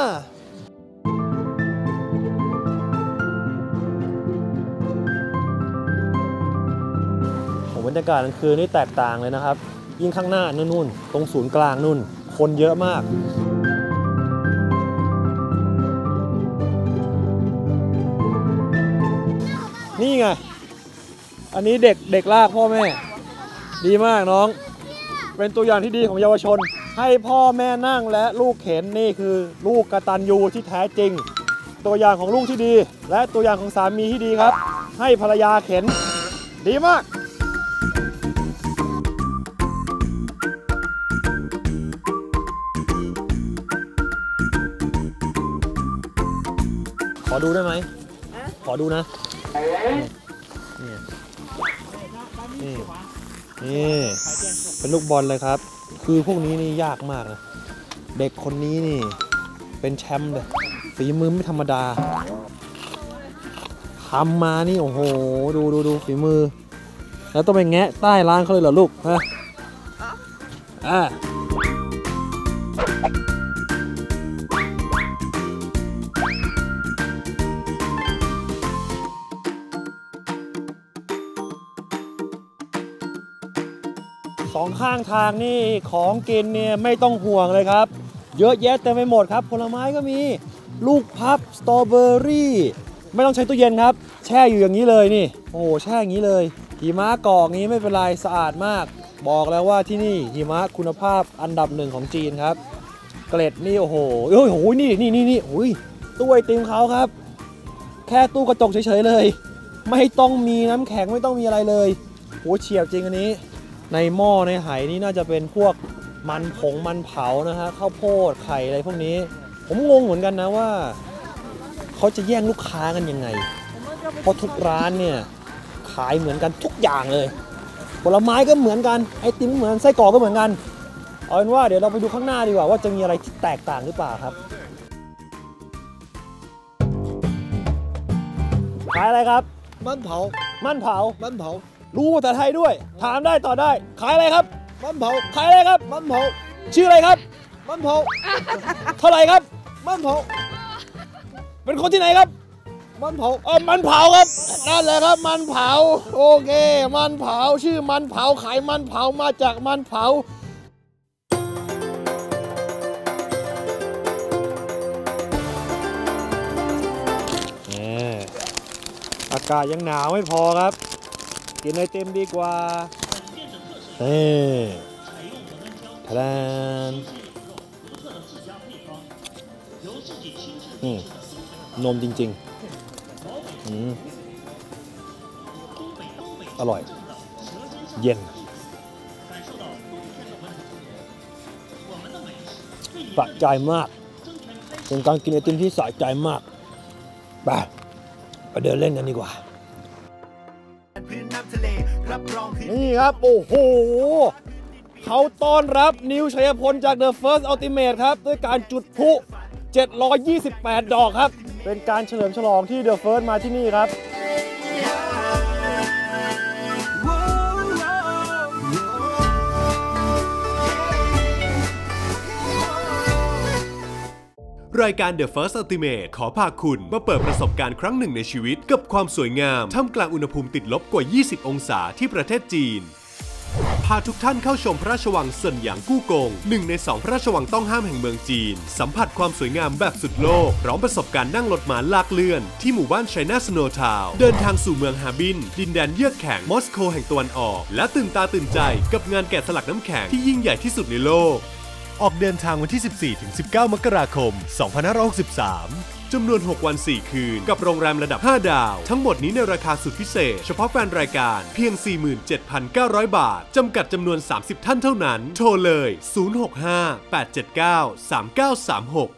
บรรยากาศกลางคืนนี่แตกต่างเลยนะครับยิ่งข้างหน้านู่นตรงศูนย์กลางนู่นคนเยอะมากนี่ไงอันนี้เด็กเด็กลากพ่อแม่ดีมากน้องเป็นตัวอย่างที่ดีของเยาวชนให้พ่อแม่นั่งและลูกเข็นนี่คือลูกกตัญญูที่แท้จริงตัวอย่างของลูกที่ดีและตัวอย่างของสามีที่ดีครับให้ภรรยาเข็นดีมากขอดูได้ไหมขอดูนะนี่นี่นี่เป็นลูกบอลเลยครับคือพวกนี้นี่ยากมากนะเด็กคนนี้นี่เป็นแชมป์เลยฝีมือไม่ธรรมดาทำมานี่โอ้โหดูดูดูฝีมือแล้วต้องไปแงะใต้ร้านเขาเลยเหรอลูกฮะอ่าสองข้างทางนี่ของกินเนี่ยไม่ต้องห่วงเลยครับเยอะแยะเต็มไปหมดครับผลไม้ก็มีลูกพับสตรอเบอรี่ไม่ต้องใช้ตู้เย็นครับแช่อยู่อย่างนี้เลยนี่โอ้โหแช่อย่างนี้เลยหิมะกอกนี้ไม่เป็นไรสะอาดมากบอกแล้วว่าที่นี่หิมะคุณภาพอันดับหนึ่งของจีนครับเกล็ดนี่โอ้โหโอ้โหนี่นี่นี่นี่อุ้ยตู้ไอติมเขาครับแค่ตู้กระจกเฉยๆเลยไม่ต้องมีน้ำแข็งไม่ต้องมีอะไรเลยโอ้เฉียบจริงอันนี้ในหม้อในไหนี่น่าจะเป็นพวกมันผงมันเผานะฮะข้าวโพดไข่อะไรพวกนี้ผมงงเหมือนกันนะว่าเขาจะแย่งลูกค้ากันยังไงเพราะทุกร้านเนี่ยขายเหมือนกันทุกอย่างเลยผลไม้ก็เหมือนกันไอติมเหมือนไส้กรอกก็เหมือนกันเอาเป็นว่าเดี๋ยวเราไปดูข้างหน้าดีกว่าว่าจะมีอะไรที่แตกต่างหรือเปล่าครับขายอะไรครับมันเผามันเผามันเผารู้ภาษาไทยด้วยถามได้ต่อได้ขายอะไรครับมันเผาขายอะไรครับมันเผาชื่ออะไรครับมันเผาเท่าไหร่ครับมันเผาเป็นคนที่ไหนครับมันเผาเออมันเผาครับนั่นแหละครับมันเผาโอเคมันเผาชื่อมันเผาขายมันเผามาจากมันเผาเนี่ยอากาศยังหนาวไม่พอครับกินไอติมดีกว่าเฮ้ทะเลนนมจริงๆอืมอร่อยเย็นสะใจมากเป็นการกินไอติมที่สะใจมากไปไปเดินเล่นกันดีกว่านี่ครับโอ้โหเขาต้อนรับนิวชัยพลจาก The First Ultimate ครับด้วยการจุดพลุเจ็ดร้อยยี่สิบแปดดอกครับเป็นการเฉลิมฉลองที่ The First มาที่นี่ครับรายการ The First Ultimate ขอพาคุณมาเปิดประสบการณ์ครั้งหนึ่งในชีวิตกับความสวยงามท่ามกลางอุณหภูมิติดลบกว่ายี่สิบองศาที่ประเทศจีนพาทุกท่านเข้าชมพระราชวังเซินหยางกู้กงหนึ่งในสองพระราชวังต้องห้ามแห่งเมืองจีนสัมผัสความสวยงามแบบสุดโลกพร้อมประสบการณ์นั่งรถม้าลากเลื่อนที่หมู่บ้านไชน่าสโนว์ทาวน์เดินทางสู่เมืองฮาบินดินแดนเยือกแข็งมอสโกแห่งตะวันออกและตื่นตาตื่นใจกับงานแกะสลักน้ำแข็งที่ยิ่งใหญ่ที่สุดในโลกออกเดินทางวันที่ สิบสี่ถึงสิบเก้า มกราคม สองพันห้าร้อยหกสิบสามจำนวน หก วัน สี่ คืนกับโรงแรมระดับ ห้า ดาวทั้งหมดนี้ในราคาสุดพิเศษเฉพาะแฟนรายการเพียง สี่หมื่นเจ็ดพันเก้าร้อย บาทจำกัดจำนวน สามสิบ ท่านเท่านั้นโทรเลย ศูนย์ หก ห้า แปด เจ็ด เก้า สาม เก้า สาม หก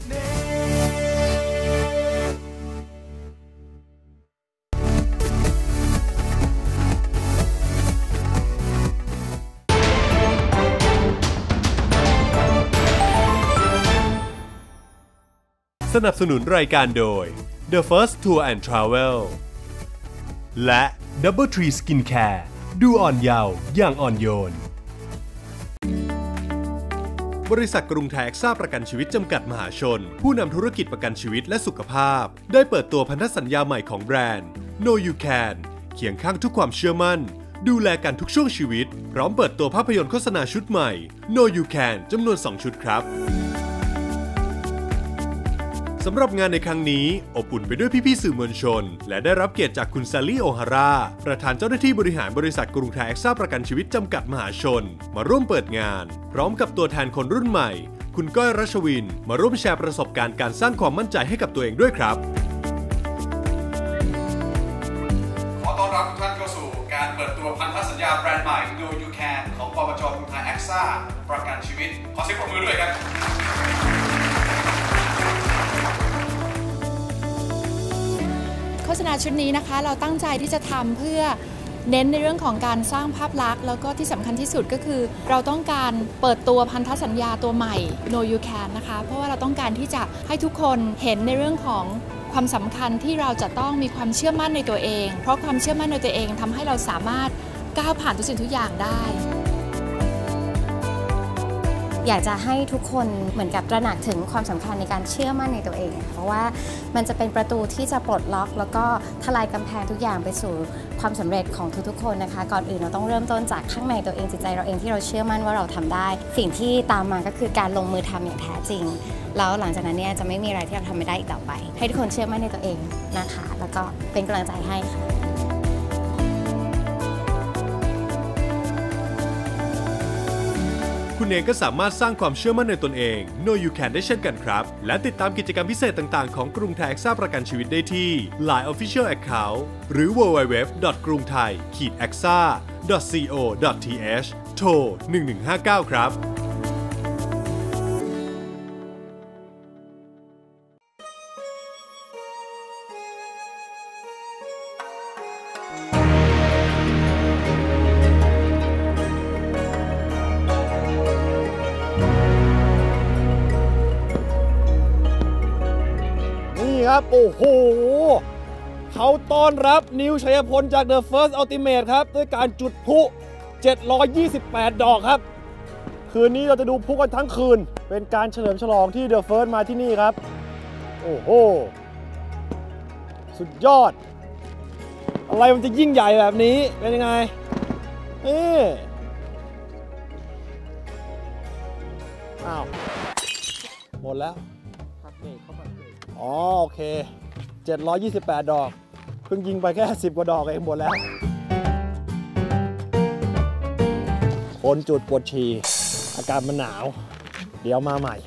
สนับสนุนรายการโดย The First Tour and Travel และ Double Tree Skincare ดูอ่อนเยาว์อย่างอ่อนโยนบริษัทกรุงไทยแอ็กซ่าประกันชีวิตจำกัดมหาชนผู้นำธุรกิจประกันชีวิตและสุขภาพได้เปิดตัวพันธสัญญาใหม่ของแบรนด์ Know You Can เคียงข้างทุกความเชื่อมั่นดูแลกันทุกช่วงชีวิตพร้อมเปิดตัวภาพยนตร์โฆษณาชุดใหม่ Know You Can จำนวนสองชุดครับสำหรับงานในครั้งนี้อบอุ่นไปด้วยพี่ๆสื่อมวลชนและได้รับเกียรติจากคุณซาลี่โอฮาร่าประธานเจ้าหน้าที่บริหารบริษัทกรุงไทยแอ็กซ่าประกันชีวิตจำกัดมหาชนมาร่วมเปิดงานพร้อมกับตัวแทนคนรุ่นใหม่คุณก้อยรัชวินมาร่วมแชร์ประสบการณ์การสร้างความมั่นใจให้กับตัวเองด้วยครับขอต้อนรับทุกท่านเข้าสู่การเปิดตัวพันธสัญญาแบรนด์ใหม่ Know You Can ของปปจ.กรุงไทยแอ็กซ่าประกันชีวิตขอเสียงปรบมือด้วยครับโฆษณาชุดนี้นะคะเราตั้งใจที่จะทำเพื่อเน้นในเรื่องของการสร้างภาพลักษณ์แล้วก็ที่สำคัญที่สุดก็คือเราต้องการเปิดตัวพันธสัญญาตัวใหม่ No You Can นะคะเพราะว่าเราต้องการที่จะให้ทุกคนเห็นในเรื่องของความสำคัญที่เราจะต้องมีความเชื่อมั่นในตัวเองเพราะความเชื่อมั่นในตัวเองทำให้เราสามารถก้าวผ่านทุกสิ่งทุกอย่างได้อยากจะให้ทุกคนเหมือนกับตระหนักถึงความสำคัญในการเชื่อมั่นในตัวเองเพราะว่ามันจะเป็นประตูที่จะปลดล็อกแล้วก็ทลายกำแพงทุกอย่างไปสู่ความสำเร็จของทุกๆคนนะคะก่อนอื่นเราต้องเริ่มต้นจากข้างในตัวเองจิตใจเราเองที่เราเชื่อมั่นว่าเราทำได้สิ่งที่ตามมาก็คือการลงมือทำอย่างแท้จริงแล้วหลังจากนั้นเนี่ยจะไม่มีอะไรที่เราทำไม่ได้อีกต่อไปให้ทุกคนเชื่อมั่นในตัวเองนะคะแล้วก็เป็นกำลังใจให้ค่ะคุณเองก็สามารถสร้างความเชื่อมั่นในตนเอง No You Can ได้เช่นกันครับและติดตามกิจกรรมพิเศษต่างๆของกรุงไทย Exa ประกันชีวิตได้ที่ ไลน์ Official Account หรือ ดับเบิลยู ดับเบิลยู ดับเบิลยู ดอท กรุงไทย เอ็กซ์ เอ ดอท ซี โอ ดอท ที เอช โทรหนึ่งหนึ่งห้าเก้าครับครับโอ้โหเขาต้อนรับนิวชัยพลจาก The First Ultimate ครับด้วยการจุดพลุเจ็ดร้อยยี่สิบแปดดอกครับคืนนี้เราจะดูพลุกันทั้งคืนเป็นการเฉลิมฉลองที่ The First มาที่นี่ครับโอ้โหสุดยอดอะไรมันจะยิ่งใหญ่แบบนี้เป็นยังไงนี่อ้าวหมดแล้วอ๋อโอเคเจ็ดร้อยยี่สิบแปดดอกเพิ่งยิงไปแค่สิบกว่าดอกเองหมดแล้วคนจุดปวดฉี่อากาศมันหนาวเดี๋ยวมาใหม่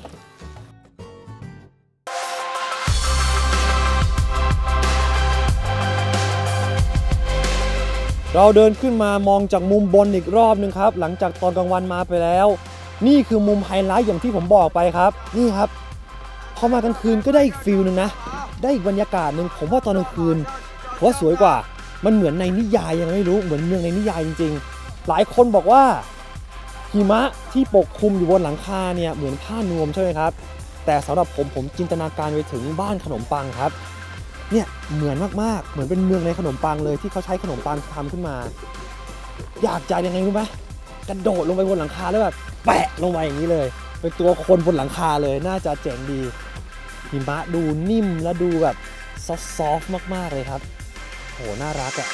เราเดินขึ้นมามองจากมุมบนอีกรอบนึงครับหลังจากตอนกลางวันมาไปแล้วนี่คือมุมไฮไลท์อย่างที่ผมบอกไปครับนี่ครับพอมากลางคืนก็ได้อีกฟิลนึงนะได้อีกบรรยากาศหนึ่งผมว่าตอนกลางคืนผมว่าสวยกว่ามันเหมือนในนิยายยังไม่รู้เหมือนเมืองในนิยายจริงๆหลายคนบอกว่าหิมะที่ปกคลุมอยู่บนหลังคาเนี่ยเหมือนผ้านวมใช่ไหมครับแต่สำหรับผมผมจินตนาการไปถึงบ้านขนมปังครับเนี่ยเหมือนมากๆเหมือนเป็นเมืองในขนมปังเลยที่เขาใช้ขนมปังทำขึ้นมาอยากใจยังไงรู้ไหมกระโดดลงไปบนหลังคาแล้วแบบแปะลงไปอย่างนี้เลยเป็นตัวคนบนหลังคาเลยน่าจะเจ๋งดีหิมะดูนิ่มและดูแบบซอฟต์ๆมากๆเลยครับโหน่ารักอ่ะ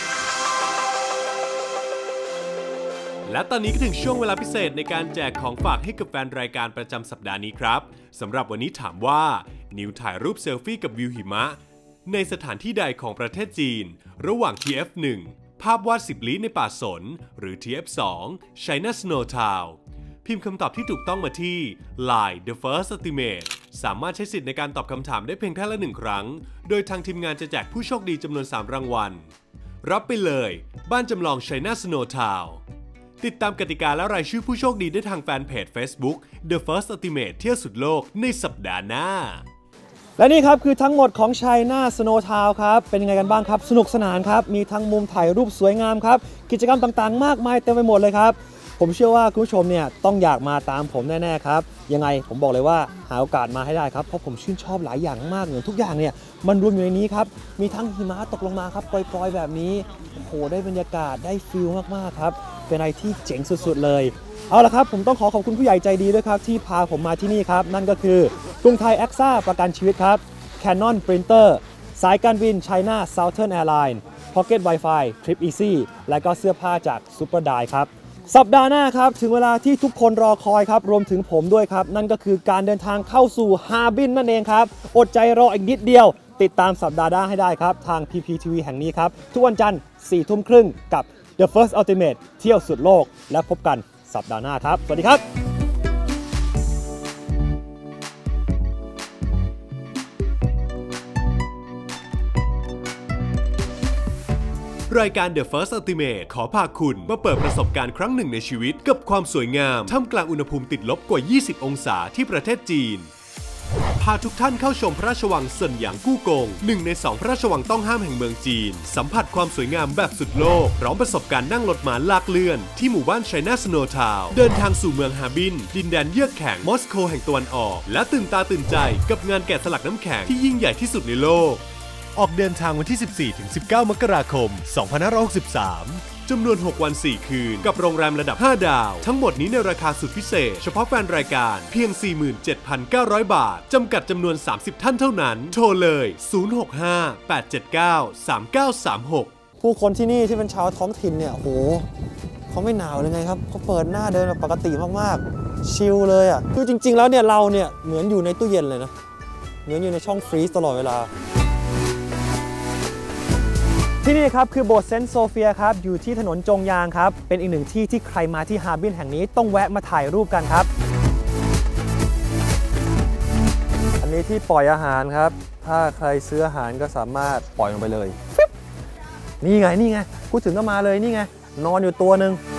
และตอนนี้ก็ถึงช่วงเวลาพิเศษในการแจกของฝากให้กับแฟนรายการประจำสัปดาห์นี้ครับสำหรับวันนี้ถามว่านิวถ่ายรูปเซลฟี่กับวิวหิมะในสถานที่ใดของประเทศจีนระหว่าง ที เอฟ หนึ่ง ภาพวาดสิบลี้ในป่าสนหรือ ที เอฟ สอง China Snow Town พิมพ์คำตอบที่ถูกต้องมาที่ ไลน์ The First Ultimate สามารถใช้สิทธิ์ในการตอบคำถามได้เพียงแค่ละหนึ่งครั้งโดยทางทีมงานจะแจกผู้โชคดีจำนวนสามรางวัลรับไปเลยบ้านจำลอง China Snow Town ติดตามกติกาและรายชื่อผู้โชคดีได้ทางแฟนเพจ Facebook The First Ultimate เที่ยวสุดโลกในสัปดาห์หน้าและนี่ครับคือทั้งหมดของ China Snow Town ครับเป็นยังไงกันบ้างครับสนุกสนานครับมีทั้งมุมถ่ายรูปสวยงามครับกิจกรรมต่างๆมากมายเต็มไปหมดเลยครับผมเชื่อว่าคุณผู้ชมเนี่ยต้องอยากมาตามผมแน่ๆครับยังไงผมบอกเลยว่าหาโอกาสมาให้ได้ครับเพราะผมชื่นชอบหลายอย่างมากเลยทุกอย่างเนี่ยมันรวมอยู่ในนี้ครับมีทั้งหิมะตกลงมาครับปล่อยๆแบบนี้โอ้โหได้บรรยากาศได้ฟีลมากๆครับเป็นอะไรที่เจ๋งสุดๆเลยเอาละครับผมต้องขอขอบคุณผู้ใหญ่ใจดีด้วยครับที่พาผมมาที่นี่ครับนั่นก็คือกรุงไทย Exa ประกันชีวิตครับ Canon Printer สายการบิน China Southern Airlines Pocket Wi-Fi Trip Easy และก็เสื้อผ้าจาก Superdry ครับสัปดาห์หน้าครับถึงเวลาที่ทุกคนรอคอยครับรวมถึงผมด้วยครับนั่นก็คือการเดินทางเข้าสู่ฮาร์บินนั่นเองครับอดใจรออีกนิดเดียวติดตามสัปดาห์หน้าให้ได้ครับทาง พี พี ที วี แห่งนี้ครับทุกวันจันทร์สี่ทุ่มครึ่งกับ The First Ultimate เที่ยวสุดโลกและพบกันสัปดาห์หน้าครับสวัสดีครับรายการ The First Ultimate ขอพาคุณมาเปิดประสบการณ์ครั้งหนึ่งในชีวิตกับความสวยงามท่ามกลางอุณหภูมิติดลบกว่ายี่สิบองศาที่ประเทศจีนพาทุกท่านเข้าชมพระราชวังเซินหยางกู้กงหนึ่งในสองพระราชวังต้องห้ามแห่งเมืองจีนสัมผัสความสวยงามแบบสุดโลกพร้อมประสบการณ์นั่งรถม้าลากเลื่อนที่หมู่บ้านไชน่าสโนว์ทาวน์เดินทางสู่เมืองฮาร์บินดินแดนเยือกแข็งมอสโกแห่งตะวันออกและตื่นตาตื่นใจกับงานแกะสลักน้ำแข็งที่ยิ่งใหญ่ที่สุดในโลกออกเดินทางวันที่ สิบสี่ถึงสิบเก้า มกราคม สองพันห้าร้อยหกสิบสาม จำนวน หก วัน สี่ คืนกับโรงแรมระดับ ห้า ดาว ทั้งหมดนี้ในราคาสุดพิเศษเฉพาะแฟนรายการเพียง สี่หมื่นเจ็ดพันเก้าร้อย บาท จำกัดจำนวน สามสิบ ท่านเท่านั้น โทรเลย ศูนย์ หก ห้า แปด เจ็ด เก้า สาม เก้า สาม หกผู้คนที่นี่ที่เป็นชาวท้องถิ่นเนี่ยโหเขาไม่หนาวเลยไงครับเขาเปิดหน้าเดินแบบปกติมากๆชิลเลยอ่ะคือจริงๆแล้วเนี่ยเราเนี่ยเหมือนอยู่ในตู้เย็นเลยนะเหมือนอยู่ในช่องฟรีซตลอดเวลาที่นี่ครับคือโบสถ์เซนต์โซเฟียครับอยู่ที่ถนนจงยางครับเป็นอีกหนึ่งที่ที่ใครมาที่ฮาร์บินแห่งนี้ต้องแวะมาถ่ายรูปกันครับอันนี้ที่ปล่อยอาหารครับถ้าใครซื้ออาหารก็สามารถปล่อยลงไปเลยนี่ไงนี่ไงพูดถึงก็มาเลยนี่ไงนอนอยู่ตัวหนึ่ง